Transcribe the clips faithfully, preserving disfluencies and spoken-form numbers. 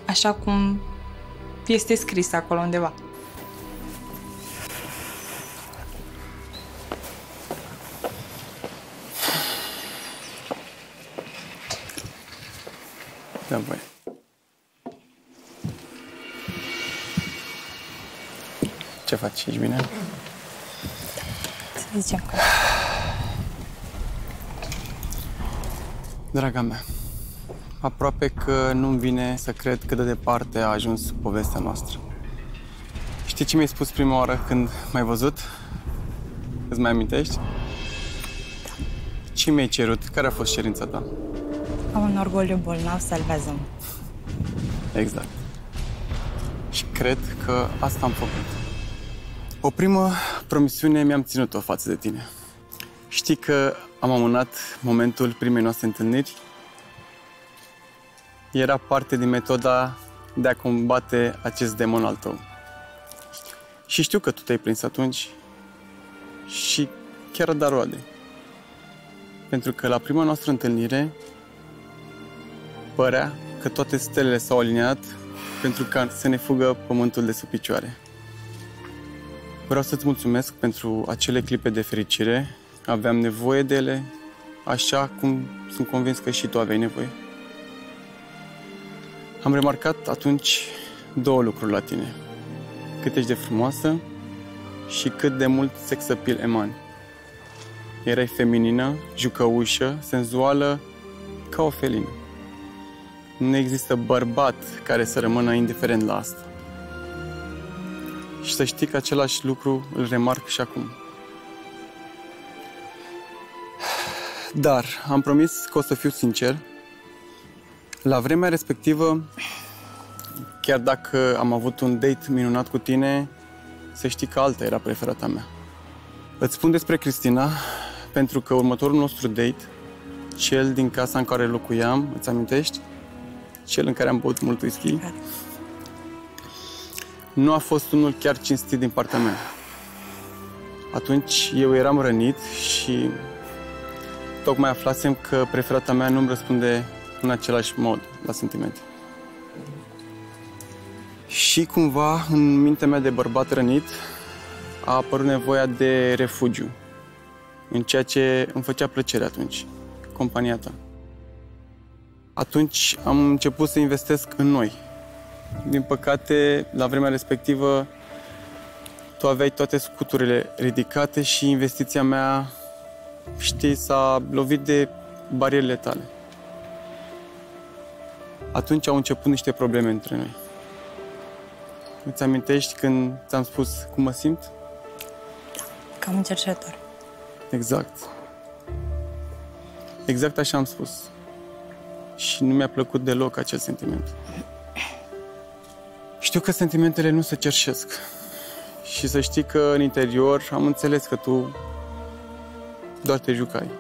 așa cum este scris acolo undeva. Da, voi. Ce faci? Ești bine? Să zicem că... Draga mea, aproape că nu-mi vine să cred cât de departe a ajuns povestea noastră. Știi ce mi-ai spus prima oară când m-ai văzut? Îți mai amintești? Da. Ce mi-ai cerut? Care a fost cerința ta? Am un orgoliu bolnav, salvează-mă. Exact. Și cred că asta am făcut. O primă promisiune mi-am ținut-o față de tine. Știi că am amânat momentul primei noastre întâlniri? Era parte din metoda de a combate acest demon al tău. Și știu că tu te-ai prins atunci și chiar a dat roade. Pentru că la prima noastră întâlnire părea că toate stelele s-au aliniat pentru ca să ne fugă pământul de sub picioare. Vreau să-ți mulțumesc pentru acele clipe de fericire. Aveam nevoie de ele, așa cum sunt convins că și tu aveai nevoie. Am remarcat atunci două lucruri la tine. Cât ești de frumoasă și cât de mult sex appeal emani. Erai feminină, jucăușă, senzuală, ca o felină. Nu există bărbat care să rămână indiferent la asta. Și să știi că același lucru îl remarc și acum. Dar am promis că o să fiu sincer. La vremea respectivă, chiar dacă am avut un date minunat cu tine, să știi că alta era preferata mea. Îți spun despre Cristina, pentru că următorul nostru date, cel din casa în care locuiam, îți amintești? Cel în care am băut mult whisky, nu a fost unul chiar cinstit din partea mea. Atunci eu eram rănit și tocmai aflasem că preferata mea nu-mi răspunde în același mod la sentimente. Și cumva, în mintea mea de bărbat rănit, a apărut nevoia de refugiu, în ceea ce îmi făcea plăcere atunci, compania ta. Atunci am început să investesc în noi. Din păcate, la vremea respectivă, tu aveai toate scuturile ridicate și investiția mea, știi, s-a lovit de barierele tale. Atunci au început niște probleme între noi. Îți amintești când ți-am spus cum mă simt? Da, cam un cercetător. Exact. Exact așa am spus. Și nu mi-a plăcut deloc acel sentiment. Știu că sentimentele nu se cerșesc. Și să știi că în interior am înțeles că tu doar te jucai.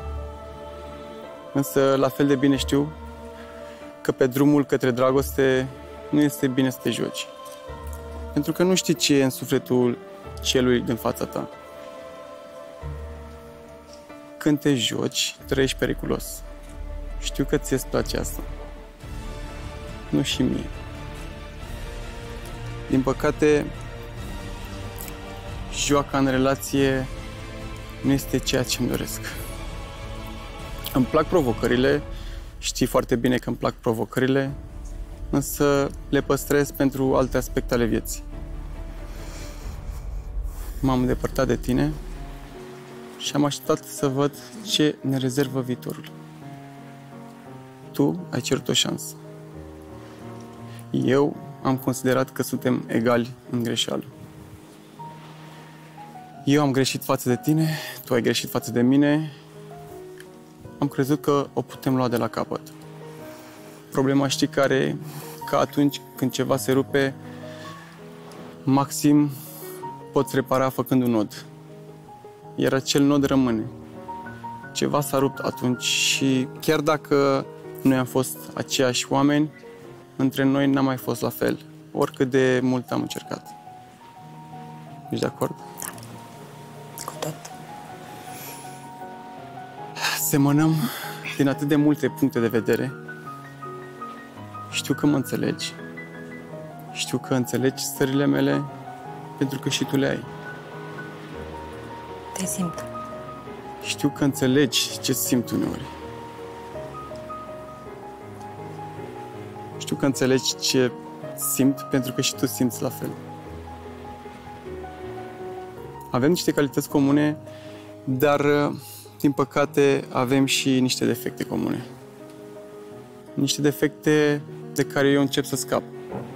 Însă la fel de bine știu că pe drumul către dragoste nu este bine să te joci. Pentru că nu știi ce e în sufletul celui din fața ta. Când te joci, trăiești periculos. Știu că ție-ți place asta. Nu și mie. Din păcate, joaca în relație nu este ceea ce îmi doresc. Îmi plac provocările, știi foarte bine că îmi plac provocările, însă le păstrez pentru alte aspecte ale vieții. M-am îndepărtat de tine și am așteptat să văd ce ne rezervă viitorul. Tu ai cerut o șansă. Eu am considerat că suntem egali în greșeală. Eu am greșit față de tine, tu ai greșit față de mine. Am crezut că o putem lua de la capăt. Problema știi care e? Că atunci când ceva se rupe, maxim poți repara făcând un nod. Iar acel nod rămâne. Ceva s-a rupt atunci și chiar dacă noi am fost aceiași oameni, între noi n-a mai fost la fel, oricât de mult am încercat. Ești de acord? Da, cu tot. Semănăm din atât de multe puncte de vedere. Știu că mă înțelegi Știu că înțelegi stările mele pentru că și tu le ai. Te simt. Știu că înțelegi ce simt uneori. Știu că înțelegi ce simt pentru că și tu simți la fel. Avem niște calități comune, dar, din păcate, avem și niște defecte comune. Niște defecte de care eu încep să scap.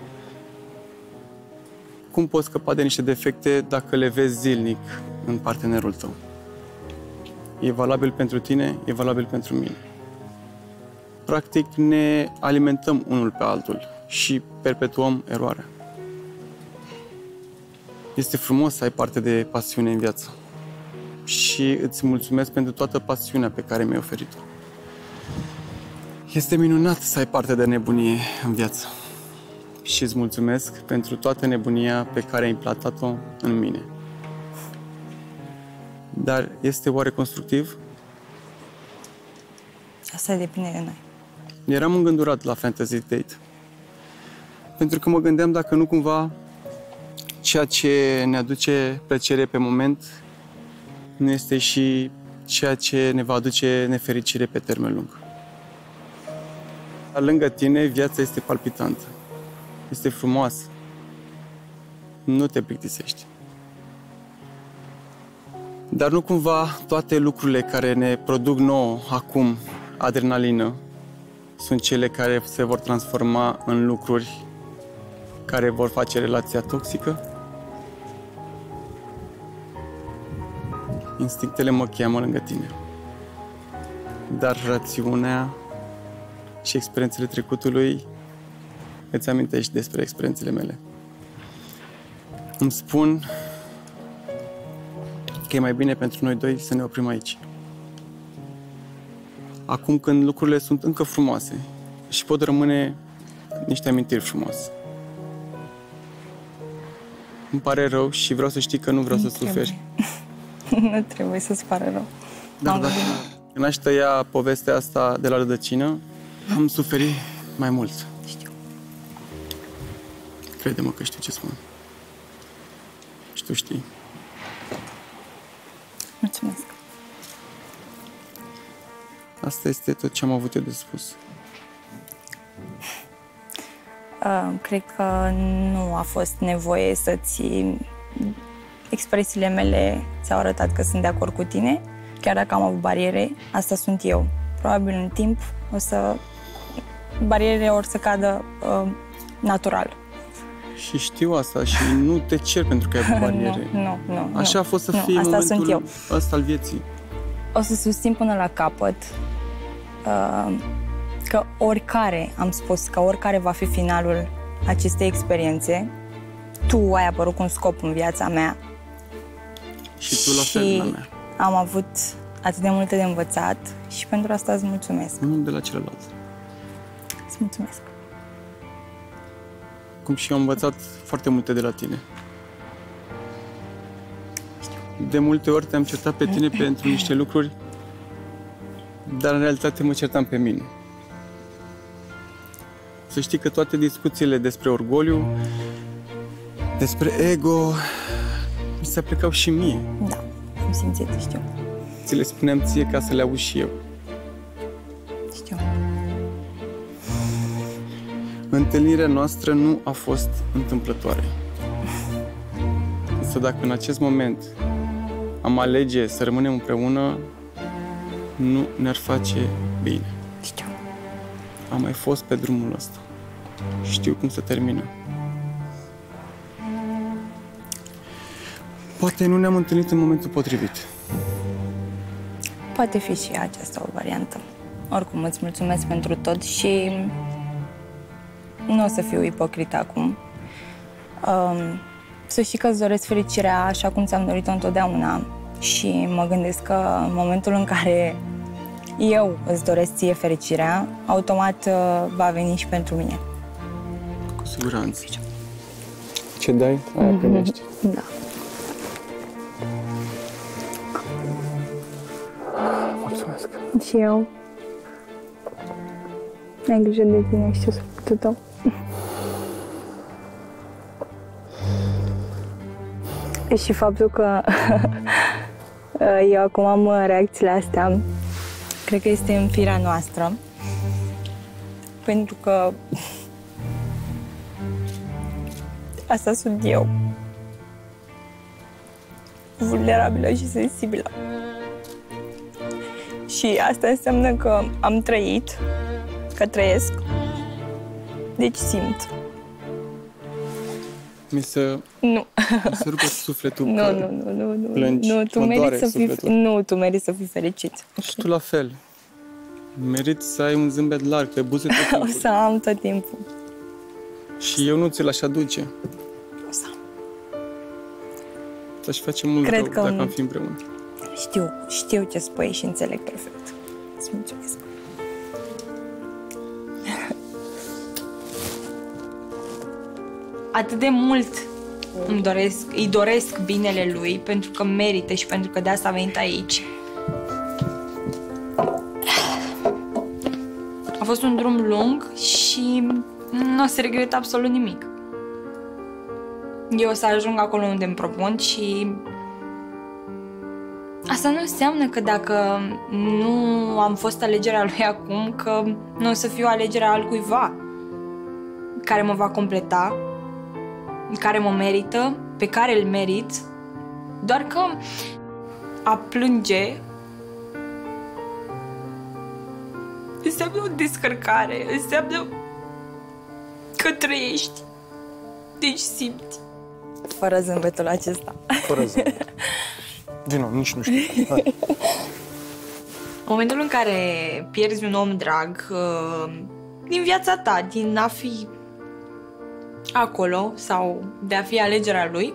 Cum poți scăpa de niște defecte dacă le vezi zilnic în partenerul tău? E valabil pentru tine, e valabil pentru mine. Practic, ne alimentăm unul pe altul și perpetuăm eroarea. Este frumos să ai parte de pasiune în viață și îți mulțumesc pentru toată pasiunea pe care mi-ai oferit-o. Este minunat să ai parte de nebunie în viață și îți mulțumesc pentru toată nebunia pe care ai implantat-o în mine. Dar este oare constructiv? Asta depinde de noi. Eram îngândurat la Fantasy Date. Pentru că mă gândeam dacă nu cumva ceea ce ne aduce plăcere pe moment nu este și ceea ce ne va aduce nefericire pe termen lung. Lângă tine, viața este palpitantă. Este frumoasă. Nu te plictisești. Dar nu cumva toate lucrurile care ne produc nouă acum adrenalină sunt cele care se vor transforma în lucruri care vor face relația toxică? Instinctele mă cheamă lângă tine. Dar rațiunea și experiențele trecutului îți amintești despre experiențele mele. Îmi spun că e mai bine pentru noi doi să ne oprim aici. Acum când lucrurile sunt încă frumoase și pot rămâne niște amintiri frumoase. Îmi pare rău și vreau să știi că nu vreau Nu să trebuie. suferi. Nu trebuie să-ți pare rău. Dar Am dacă gândit. când aș tăia povestea asta de la rădăcină, am suferit mai mult. Știu. Crede-mă că știu ce spun. Și tu știi. Mulțumesc. Asta este tot ce am avut eu de spus. Uh, cred că nu a fost nevoie să-ți... Expresiile mele ți-au arătat că sunt de acord cu tine. Chiar dacă am avut bariere, asta sunt eu. Probabil în timp o să... barierele or să cadă uh, natural. Și știu asta și nu te cer pentru că ai avut bariere. Nu, nu, nu. Așa nu. a fost să Nu, fie asta momentul sunt eu. ăsta al vieții. O să susțin până la capăt uh, că oricare, am spus, că oricare va fi finalul acestei experiențe, tu ai apărut cu un scop în viața mea. Și tu la fel la mea. Am avut atât de multe de învățat și pentru asta îți mulțumesc. Unul de la celălalt. Îți mulțumesc. Cum și eu am învățat foarte multe de la tine. De multe ori te-am certat pe tine pentru niște lucruri, dar în realitate mă certam pe mine. Să știi că toate discuțiile despre orgoliu, despre ego, mi se aplicau și mie. Da, am simțit, știu. Ți le spuneam ție ca să le auzi și eu. Știu. Întâlnirea noastră nu a fost întâmplătoare. Însă dacă în acest moment am alege să rămânem împreună, nu ne-ar face bine. Știu. Am mai fost pe drumul ăsta. Știu cum se termină. Poate nu ne-am întâlnit în momentul potrivit. Poate fi și aceasta o variantă. Oricum, îți mulțumesc pentru tot și nu o să fiu ipocrită acum. Um, să știi că îți doresc fericirea așa cum ți-am dorit-o întotdeauna și mă gândesc că în momentul în care eu îți doresc ție fericirea, automat uh, va veni și pentru mine. Cu siguranță. Ce dai, aia primești. Da. Mulțumesc. Și eu. Ai grijă de tine și ce sufletul tău. Și faptul că eu acum am reacțiile astea, cred că este în firea noastră. Pentru că asta sunt eu. Vulnerabilă și sensibilă. Și asta înseamnă că am trăit, că trăiesc, deci simt. Mi se, nu. mi se rupe sufletul. Nu, nu, nu, nu, nu. Plângi, nu, tu mă meriți să fii, sufletul. nu, tu meriți să fii fericit. Și tu la fel. Meriți să ai un zâmbet larg pe buze tot timpul. O să am tot timpul. Și eu nu ți l-aș aduce. O să am. Ți-aș face mult Cred rău că dacă un... am fi împreună. Știu, știu ce spui și înțeleg perfect. Îți mulțumesc. Atât de mult îmi doresc, îi doresc binele lui, pentru că merită și pentru că de asta a venit aici. A fost un drum lung și nu o să regret absolut nimic. Eu o să ajung acolo unde îmi propun și asta nu înseamnă că dacă nu am fost alegerea lui acum, că nu o să fiu alegerea altcuiva care mă va completa, care mă merită, pe care îl merit, doar că a plânge înseamnă o descărcare, înseamnă că trăiești, deci simți. Fără zâmbetul acesta. Fără zâmbet. Vino, nici nu știu. Hai. În momentul în care pierzi un om drag din viața ta, din a fi acolo sau de a fi alegerea lui,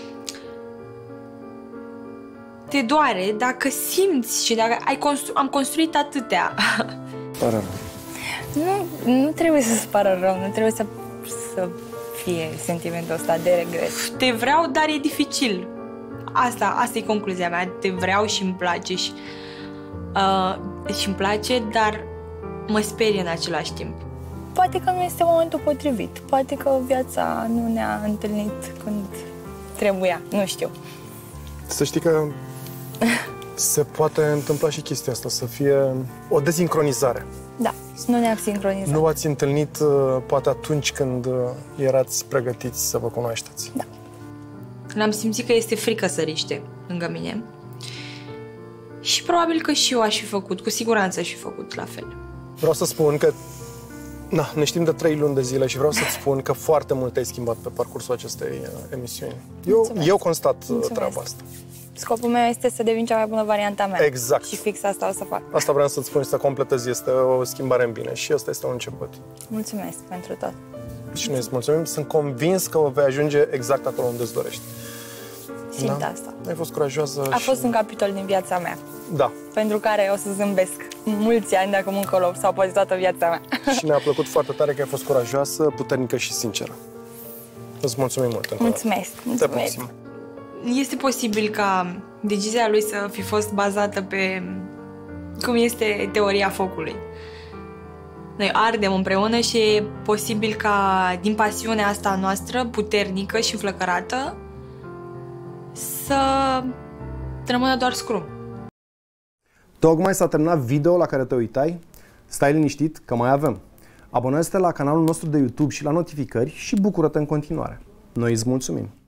te doare dacă simți și dacă ai constru- am construit atâtea. Pare rău. Nu, nu trebuie să-ți pară rău, nu trebuie să, să fie sentimentul ăsta de regret. Te vreau, dar e dificil. Asta, asta e concluzia mea. Te vreau și îmi place și, uh, și îmi place, dar mă sperie în același timp. Poate că nu este momentul potrivit. Poate că viața nu ne-a întâlnit când trebuia. Nu știu. Să știi că se poate întâmpla și chestia asta, să fie o dezincronizare. Da, nu ne-am sincronizat. Nu v-ați întâlnit poate atunci când erați pregătiți să vă cunoașteți. Da. L-am simțit că este frică să riște lângă mine. Și probabil că și eu aș fi făcut, cu siguranță aș fi făcut la fel. Vreau să spun că na, ne știm de trei luni de zile și vreau să-ți spun că foarte mult ai schimbat pe parcursul acestei uh, emisiuni. Eu, eu constat Mulțumesc. treaba asta. Scopul meu este să devin cea mai bună varianta mea. Exact. Și fix asta o să fac. Asta vreau să-ți spun și să completez. Este o schimbare în bine și asta este un început. Mulțumesc pentru tot. Și noi îți mulțumim. Sunt convins că o vei ajunge exact acolo unde îți dorești. Simt da? asta. Ai fost curajoasă. A și... fost un capitol din viața mea. Da. Pentru care o să zâmbesc mulți ani de acum încolo sau poate toată viața mea. Și ne-a plăcut foarte tare că ai fost curajoasă, puternică și sinceră. Îți mulțumim mult. Mulțumesc. Mulțumesc. Este posibil ca decizia lui să fi fost bazată pe cum este teoria focului. Noi ardem împreună și e posibil ca din pasiunea asta noastră, puternică și înflăcărată, să rămână doar scrum. Tocmai s-a terminat video la care te uitai? Stai liniștit că mai avem. Abonează-te la canalul nostru de YouTube și la notificări și bucură-te în continuare. Noi îți mulțumim!